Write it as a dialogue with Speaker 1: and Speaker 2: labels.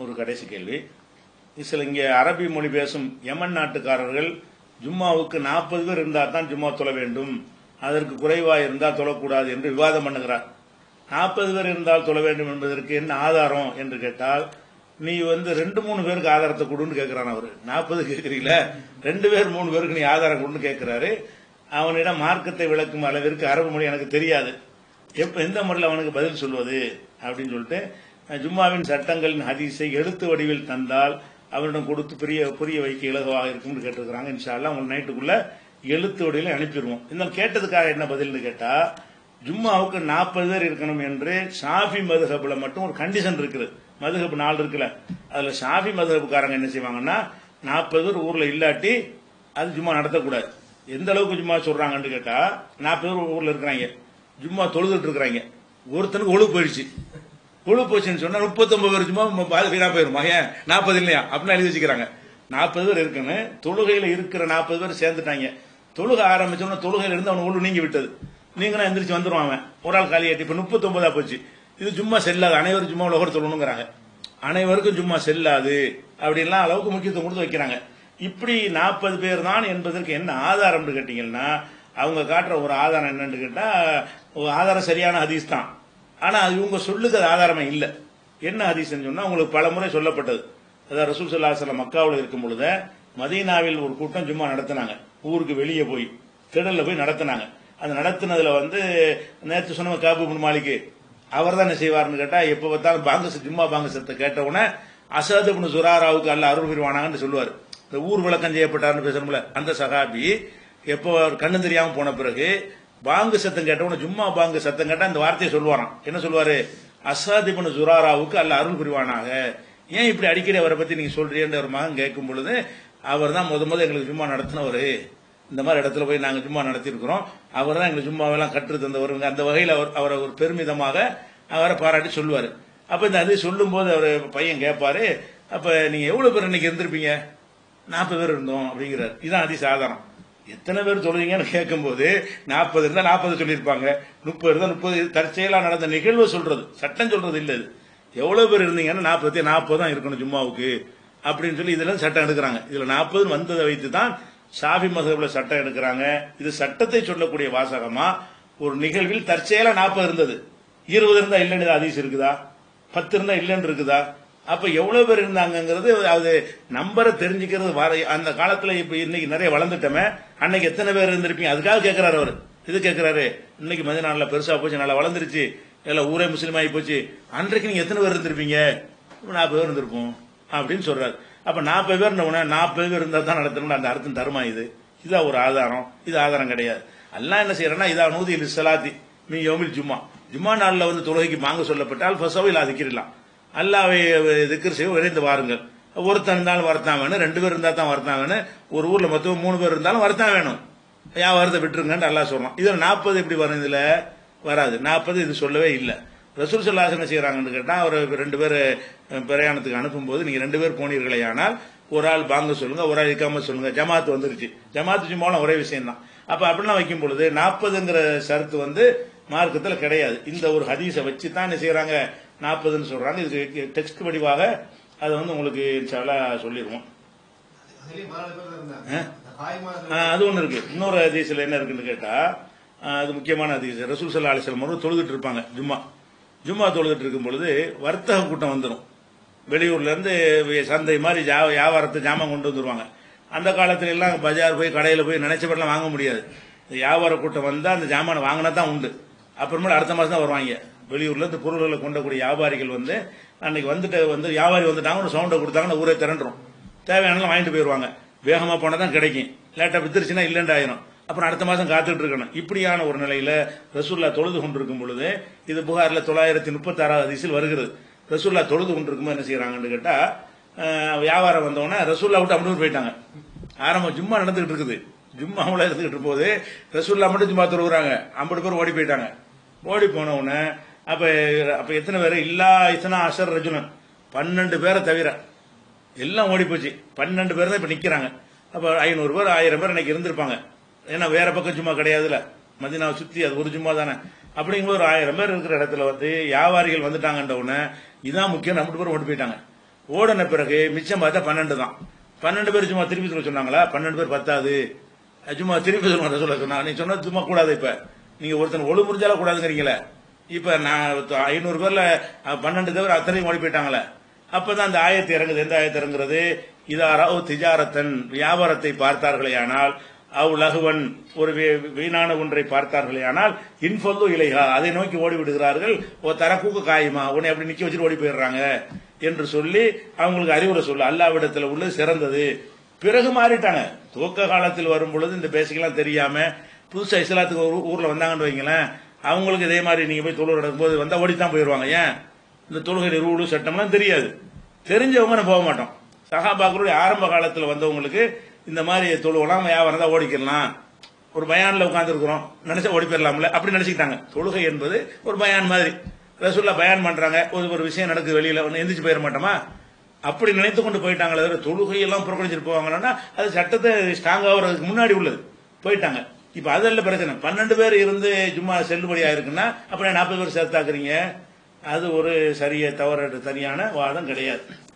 Speaker 1: ஒரு கடைசி கேள்வி. சில இங்கே அரபி மொழி பேசும் யமன் நாட்டுக்காரர்கள் ஜும்மாவுக்கு 40 பேர் இருந்தால் தான் ஜும்மா தொழ வேண்டும், அதற்கு குறைவாக இருந்தால் தொழக்கூடாது என்று விவாதம் பண்ணுகிறார். 40 பேர் இருந்தால் தொழ வேண்டும் என்பதற்கு என்ன ஆதாரம் என்று கேட்டால், நீ 2-3 பேருக்கு ஆதாரத்தை கொடுன்னு கேட்கிறான். அவரு 40 கேட்கறீங்களா, 2 பேர் 3 பேருக்கு நீ ஆதாரம் கொடுன்னு கேட்கிறாரு. அவனிடம் மார்க்கத்தை விளக்கும் அளவிற்கு அரபு மொழி எனக்கு தெரியாது, எந்த முறையில் அவனுக்கு பதில் சொல்வது அப்படின்னு சொல்லிட்டு, ஜும்மாவின் சட்டங்களின் ஹதீஸை எழுத்து வடிவில் தந்தால் அவரிடம் கொடுத்து புரிய வைக்க இலகுவாக இருக்கும்னு கேட்டிருக்கிறாங்க. இன்ஷா அல்லாஹ் உங்க நைட்டுக்குள்ள எழுத்து வடிவில் அனுப்பிடுவோம். இன்னும் கேட்டதுக்காக என்ன பதில்னு கேட்டா, ஜும்மாவுக்கு 40 பேர் இருக்கணும் என்று ஷாஃபி மதுஹப்ல மட்டும் ஒரு கண்டிஷன் இருக்குது. மதுஹப் 4 இருக்குல்ல, அதுல ஷாஃபி மதுஹப்காரங்க என்ன செய்வாங்கன்னா, 40 பேர் ஊர்ல இல்லாட்டி அது ஜும்மா நடத்தக்கூடாது. எந்த அளவுக்கு ஜும்மா சொல்றாங்கன்னு கேட்டா, 40 பேர் ஊர்ல இருக்கிறாங்க, ஜும்மா தொழுதுட்டு இருக்கிறாங்க, ஒருத்தனுக்கு ஒழு போயிடுச்சு. ஒழு போச்சுன்னு சொன்னா 39 பேர் ஜும்மா வீணா போயிருமா, ஏன் 40 இல்லையா அப்படின்னு எழுதி வச்சுக்கிறாங்க. 40 பேர் இருக்குன்னு தொழுகையில இருக்கிற 40 பேர் சேர்ந்துட்டாங்க. தொழுகை ஆரம்பிச்சோம்னா தொழுகையில இருந்து அவன் ஒழு நீங்கி விட்டது, நீங்கன்னா எந்திரிச்சு வந்துருவான் அவன், ஒரு ஆள் காலியாட்டி. இப்ப 39 போச்சு. இது ஜும்மா செல்லாது, அனைவரும் ஜும்மா உலகம் சொல்லணுங்கிறாங்க. அனைவருக்கும் ஜும்மா செல்லாது அப்படின்லாம் அளவுக்கு முக்கியத்துவம் கொடுத்து வைக்கிறாங்க. இப்படி 40 பேர் தான் என்பதற்கு என்ன ஆதாரம் கேட்டீங்கன்னா, அவங்க காட்டுற ஒரு ஆதாரம் என்னன்னு கேட்டா, ஆதாரம் சரியான ஹதீஸ் தான், ஆனா அது இவங்க சொல்லுக்கு அது ஆதாரமே இல்லை. என்ன ஹதீஸ்ன்னு சொன்னா, உங்களுக்கு பல முறை சொல்லப்பட்டது. அதாவது ரசூல் ஸல்லல்லாஹு அலைஹி வஸல்லம் மக்காவில் இருக்கும் பொழுது மதீனாவில் ஒரு கூட்டம் ஜும்மா நடத்தினாங்க. ஊருக்கு வெளியே போய் திடல்ல போய் நடத்தினாங்க. அது நடத்தினதுல நேற்று சொன்ன காபு இப்னு மாலிக் அவர் தான் என்ன செய்வார்னு கேட்டா, எப்ப பார்த்தாலும் ஜும்மா பாங்க சத்தத்தை கேட்ட உடனே அஸத் இப்னு ஸுராராவுக்கு அல்லாஹ் அருள் புரிவானாங்கன்னு சொல்லுவார். இந்த ஊர் விளக்கம் செய்யப்பட்டார்னு பேசுறோம்ல, அந்த சஹாபி எப்போ கண்ணு தெரியாம போன பிறகு பாங்கு சத்தம் கேட்டவன, ஜும்மா பாங்கு சத்தம் கேட்டா இந்த வார்த்தையை சொல்லுவாராம். என்ன சொல்லுவாரு? அஸத் இப்னு ஸுராராவுக்கு அல்லாஹ் அருள் புரிவானாக. ஏன் இப்படி அடிக்கடி அவரை பத்தி நீங்க சொல்றீங்க? ஒரு மகன் கேட்கும் பொழுது, அவர் தான் முத எங்களுக்கு ஜும்மா நடத்தினவர், இந்த மாதிரி இடத்துல போய் நாங்க ஜும்மா நடத்திருக்கிறோம், அவர் தான் எங்களுக்கு ஜும்மாவெல்லாம் கற்று தந்தவருங்க. அந்த வகையில் அவரை ஒரு பெருமிதமாக அவரை பாராட்டி சொல்லுவாரு. அப்ப இந்த அது சொல்லும் போது அவர் பையன் கேட்பாரு, அப்ப நீங்க எவ்வளவு பேர் இன்னைக்கு இருந்திருப்பீங்க? 40 பேர் இருந்தோம் அப்படிங்கிறார். இதுதான் அதி சாதாரணம். எத்தனை பேர் சொல்றீங்கன்னு கேட்கும் போது 40 இருந்தா 40 சொல்லியிருப்பாங்க, 30 இருந்தா 30. தற்செயலா நடந்த நிகழ்வு சொல்றது, சட்டம் சொல்றது இல்ல. இது எவ்வளவு பேர் இருந்தீங்கன்னா 40 தான் இருக்கணும் ஜும்மாவுக்கு அப்படின்னு சொல்லி இதுல சட்டம் எடுக்கிறாங்க. இதுல 40 வந்ததை வைத்து தான் ஷாஃபி மதுஹப்ல சட்டம் எடுக்கிறாங்க. இது சட்டத்தை சொல்லக்கூடிய வாசகமா? ஒரு நிகழ்வில் தற்செயலா 40 இருந்தது, 20 இருந்தா இல்லைன்னு ஹதீஸ் இருக்குதா, 10 இருந்தா இல்லைன்னு இருக்குதா? அப்ப எவ்வளவு பேர் இருந்தாங்கிறது அது நம்பரை தெரிஞ்சுக்கிறது. அந்த காலத்துல இப்ப இன்னைக்கு நிறைய வளர்ந்துட்டோமே, அன்னைக்கு எத்தனை பேர் இருந்திருப்பீங்க அதுக்காக கேட்கிறாரு அவர். இது கேட்கிறாரு, இன்னைக்கு மதினால பெருசா போச்சு, நல்லா வளர்ந்துருச்சு, எல்லாம் ஊரே முஸ்லீம் ஆகி போச்சு, அன்றைக்கு நீங்க எத்தனை பேர் இருந்திருப்பீங்க? 40 பேர் இருந்திருப்போம் அப்படின்னு சொல்றாரு. அப்ப 40 பேர் 40 பேர் இருந்தா தான் நடத்தணும், அந்த அர்த்தம் தருமா? இதுதான் ஒரு ஆதாரம்? இது ஆதாரம் கிடையாது. அல்லாஹ் என்ன செய்யறா, இதா நூதி லிஸ்ஸலாத்தி மின் யௌமில் ஜும்மா, ஜும்மா நாள்ல தொழுகைக்கு வாங்க சொல்லப்பட்டால் ஃபஸவில் அதிக்கிரலாம், அல்லாஹ்வை திக்ர் செய்ய விரைந்து வாருங்கள். ஒருத்தன் இருந்தாலும் வரத்தான் வேணும், 2 பேர் இருந்தா தான் வரத்தான் வேணும், ஒரு ஊர்ல மொத்தம் 3 பேர் இருந்தாலும் வரத்தான் வேணும், வியாபாரத்தை விட்டுருங்கன்னு அல்லாஹ் சொல்றான். இதுல 40 எப்படி வரும்? இதுல வராது. 40 இது சொல்லவே இல்லை. ரசூல் ஸல்லல்லாஹு அலைஹி வஸல்லம் என்ன செய்யறாங்கன்னு கேட்டா, ஒரு 2 பேர் பிரயாணத்துக்கு அனுப்பும்போது, நீங்க 2 பேர் போனீர்களே ஆனால் ஒரு ஆள் பாங்க சொல்லுங்க, ஒரு ஆள் இக்காமத் சொல்லுங்க. ஜமாத் வந்துருச்சு, ஜமாத்து ஜும்மாவும் ஒரே விஷயம் தான். அப்ப அப்படிலாம் வைக்கும் பொழுது 40ங்கிற ஷரத்து மார்க்கத்துல கிடையாது. இந்த ஒரு ஹதீஸை வச்சு தான் என்ன செய்யறாங்க, 40ன்னு சொல்றாங்க. இதுக்கு டெக்ஸ்ட் வடிவாக அதை உங்களுக்கு இன்ஷா அல்லாஹ் சொல்லிடுவோம். அது ஒண்ணு இருக்கு. இன்னொரு ஹதீஸ்ல என்ன இருக்குன்னு கேட்டா, அது முக்கியமான ஹதீஸ். ரசூல் ஸல்லல்லாஹு அலைஹி வஸல்லம் தொழுதுட்டு இருப்பாங்க. ஜும்மா தொழுதுட்டு இருக்கும் பொழுது வர்த்தக கூட்டம் வந்துடும். வெளியூர்ல இருந்து சந்தை மாதிரி வியாபாரத்தை ஜாமான் கொண்டு வந்துருவாங்க. அந்த காலத்துல எல்லாம் பஜார் போய் கடையில போய் நினைச்சபடிலாம் வாங்க முடியாது. வியாபார கூட்டம் வந்தா அந்த ஜாமான் வாங்கினா தான் உண்டு. அப்புறமேல அடுத்த மாசம் தான் வருவாங்க. வெளியூர்ல இருந்து பொருள்களை கொண்டக்கூடிய வியாபாரிகள் அன்னைக்கு வியாபாரி வந்துட்டாங்க, ஒரு சவுண்டை கொடுத்தாங்கன்னா ஊரே திரண்டுரும். தேவையானலாம் வாங்கிட்டு போயிருவாங்க. வேகமா போனா தான் கிடைக்கும், லேட்டா வித்துருச்சுன்னா இல்லைன்னு ஆயிரும். அப்புறம் அடுத்த மாசம் காத்துட்டு இருக்கணும். இப்படியான ஒரு நிலையில ரசூலுல்லாஹ் தொழுது கொண்டிருக்கும் பொழுது, இது புகார்ல 936வது ஹதீஸில் வருகிறது. ரசூலுல்லாஹ் தொழுது கொண்டிருக்கும் என்ன செய்யறாங்கன்னு கேட்டா, வியாபாரம் வந்தவொடனே ரசூலுல்லாஹ் விட்டு அப்படி போயிட்டாங்க. ஆரம்பம் ஜும்மா நடந்துகிட்டு இருக்குது, ஜும்மாவில் இருந்துகிட்டு போது ரசூலுல்லாஹ் மட்டும் ஜும்மா தொழுகிறாங்க. 50 பேர் ஓடி போயிட்டாங்க. ஓடி போன உடனே அப்ப எத்தனை பேர்? இல்லா இஸ்னா அஷர் ரஜுலன், 12 பேரை தவிர எல்லாம் ஓடி போச்சு. 12 பேர் தான் இப்ப நிக்கிறாங்க. அப்ப 500 பேர் 1000 பேர் இன்னைக்கு இருந்திருப்பாங்க. ஏன்னா வேற பக்கம் ஜும்மா கிடையாதுல, மதீனாவை சுத்தி அது ஒரு ஜும்மா தானே. அப்படிங்கிற ஒரு 1000 பேர் இருக்கிற இடத்துல வியாபாரிகள் வந்துட்டாங்கன்ற உடனே இதான் முக்கியம், 50 பேர் ஓடி போயிட்டாங்க. ஓடின பிறகு மிச்சம் பார்த்தா 12 தான். 12 பேர் சும்மா திருப்பி சொல்ல சொன்னாங்களா? 12 பேர் பத்தாது, சும்மா திருப்பி சொல்ல சொன்னாங்க. நீ சொன்னது சும்மா கூடாது. இப்ப நீங்க ஒருத்தன் ஒழு முறிஞ்சால கூடாதுங்கிறீங்களே. இப்ப நான் 500 பேர்ல 12 தவிர அத்தனையும் ஓடி போயிட்டாங்களே. அப்பதான் அந்த ஆயத்து இறங்குது. எந்த ஆயத்து இறங்குறது? இதாராவ் திஜாரத்தன், வியாபாரத்தை பார்த்தார்களே ஆனால், அவ் லகுவன், ஒரு வீணான ஒன்றை பார்த்தார்களே ஆனால், இன்ஃபொல்லு இலைஹா, அதை நோக்கி ஓடி விடுகிறார்கள். ஓ தரக்கூக்கு காயுமா, உன்னை அப்படி நிக்க வச்சுட்டு ஓடி போயிடுறாங்க என்று சொல்லி அவங்களுக்கு அறிவுரை சொல்லு. அல்லாவிடத்தில் உள்ளது சிறந்தது. பிறகு மாறிட்டாங்க. துவக்க காலத்தில் வரும் பொழுது இந்த பேசிக்கலாம் தெரியாம புதுசா இஸ்லாத்துக்கு ஊர்ல வந்தாங்கன்னு வைங்களேன், அவங்களுக்கு இதே மாதிரி நீங்க போய் தொழுகை நடக்கும்போது வந்தா ஓடித்தான் போயிடுவாங்க. ஏன்? இந்த தொழுகை ரூலு சட்டம்லாம் தெரியாது. தெரிஞ்சவங்க நான் போக மாட்டோம். சஹாபாக்களுடைய ஆரம்ப காலத்தில் வந்தவங்களுக்கு இந்த மாதிரி தொழுகலாம் வியாபாரம் தான் ஓடிக்கலாம். ஒரு பயான்ல உட்கார்ந்து இருக்கிறோம், நினைச்சா ஓடி போயிடலாம்ல, அப்படி நினைச்சுக்கிட்டாங்க. தொழுகை என்பது ஒரு பயான் மாதிரி. ரசூல்லா பயான் பண்றாங்க, ஒரு விஷயம் நடக்குது வெளியில, ஒன்னு எந்திரிச்சு போயிட மாட்டோமா? அப்படி நினைத்து கொண்டு போயிட்டாங்களே தவிர தொழுகையெல்லாம் புறக்கணிச்சிட்டு போவாங்கன்னா அது சட்டத்தை ஸ்ட்ராங் ஆகுறதுக்கு முன்னாடி உள்ளது. போயிட்டாங்க. இப்ப அதெல்லாம் பிரச்சனை. 12 பேர் இருந்து சும்மா செல்லுபடியா இருக்குன்னா அப்படியே 40 பேர் சேர்த்தாக்குறீங்க. அது ஒரு சரிய தவறு, தனியான வாதம் கிடையாது.